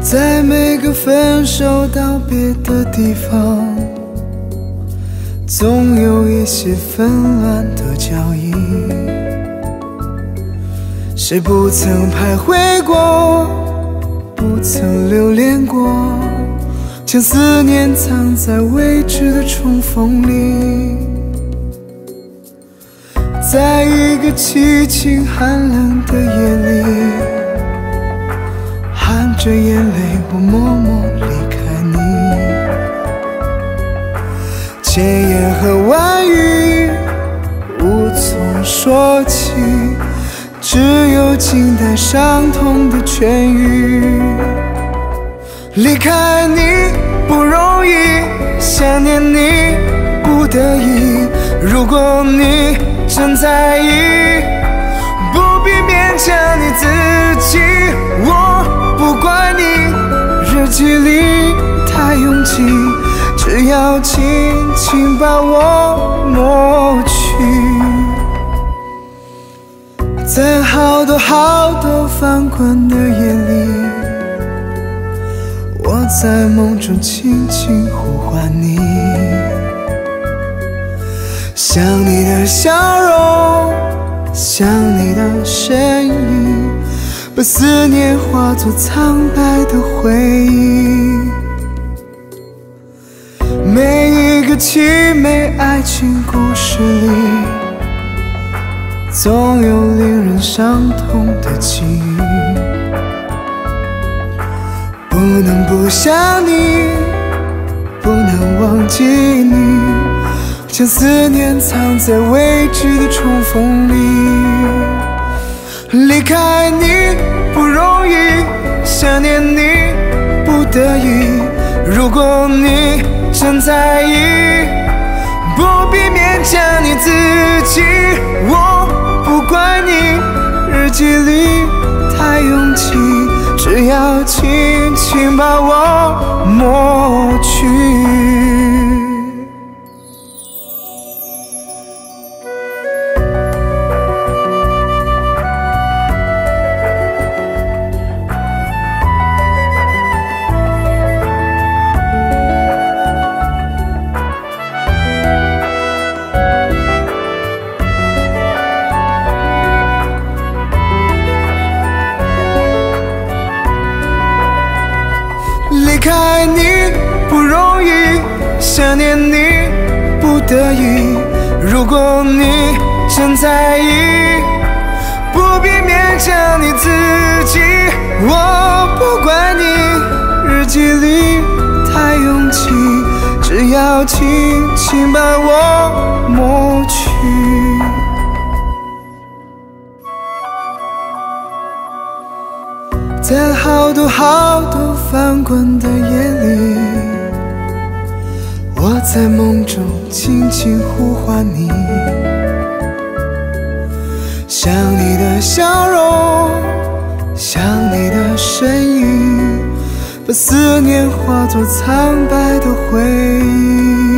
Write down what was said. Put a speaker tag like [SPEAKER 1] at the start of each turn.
[SPEAKER 1] 在每个分手道别的地方，总有一些纷乱的脚印。谁不曾徘徊过，不曾留恋过，将思念藏在未知的重逢里。在一个凄清寒冷的夜里，含着眼泪我默默离开你。千言和万语无从说起，只有静待伤痛的痊愈。离开你不容易，想念你不得已。如果你真在意，不必勉强你自己。我不怪你日记里太拥挤，只要轻轻把我抹去。在好多好多翻滚的夜里，我在梦中轻轻呼唤你。想你的笑容，想你的身影，把思念化作苍白的回忆。每一个凄美爱情故事里，总有令人伤痛的际遇。不能不想你，不能忘记你，将思念藏在未知的重逢里。离开你不容易，想念你不得已。如果你真在意，不必勉强你自己。我不怪你日记里太拥挤，只要轻轻把我抹去。离开你不容易，想念你不得已。如果你真在意，不必勉强你自己。我不怪你日记里太拥挤，只要轻轻把我抹去。在好多好多翻滚的夜里，我在梦中轻轻呼唤你。想你的笑容，想你的身影，把思念化作苍白的回忆。